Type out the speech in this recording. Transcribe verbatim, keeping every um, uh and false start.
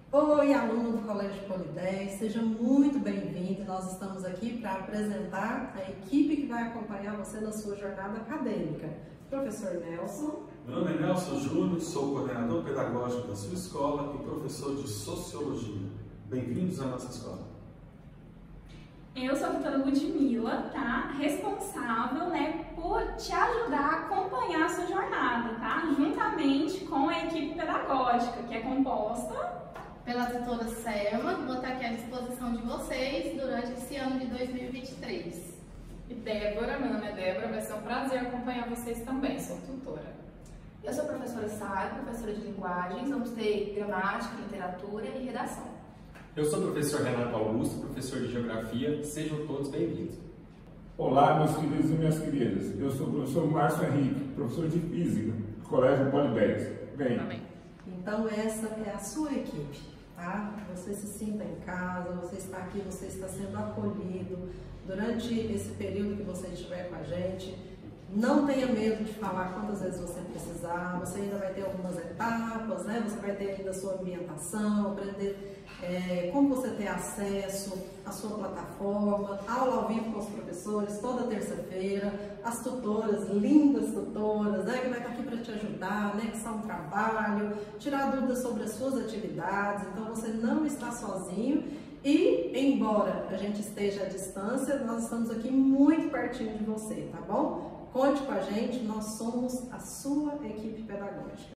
Oi, aluno do Colégio Poli dez, seja muito bem-vindo. Nós estamos aqui para apresentar a equipe que vai acompanhar você na sua jornada acadêmica. Professor Nelson. Meu nome é Nelson Júnior, sou coordenador pedagógico da sua escola e professor de Sociologia. Bem-vindos à nossa escola. Eu sou a doutora Ludmila, tá? Responsável, né, por te ajudar a acompanhar a sua jornada, tá? Juntamente com a equipe pedagógica, que é composta pela tutora Selma, que vou estar aqui à disposição de vocês durante esse ano de dois mil e vinte e três. E Débora, meu nome é Débora, vai ser um prazer acompanhar vocês também, sou tutora. Eu sou a professora Sara, professora de linguagens, vamos ter gramática, literatura e redação. Eu sou o professor Renato Augusto, professor de Geografia, sejam todos bem-vindos. Olá, meus queridos e minhas queridas, eu sou o professor Márcio Henrique, professor de Física, do Colégio Poli dez. Bem. Amém. Então essa é a sua equipe, tá? Você se sinta em casa, você está aqui, você está sendo acolhido durante esse período que você estiver com a gente. Não tenha medo de falar quantas vezes você precisar, você ainda vai ter algumas etapas, né? Você vai ter ainda a sua ambientação, aprender é, como você ter acesso à sua plataforma, aula ao vivo com os professores toda terça-feira, as tutoras, lindas tutoras, né? Que vai estar aqui para te ajudar, né? Que são um trabalho, tirar dúvidas sobre as suas atividades, então você não está sozinho. E, embora a gente esteja à distância, nós estamos aqui muito pertinho de você, tá bom? Conte com a gente, nós somos a sua equipe pedagógica.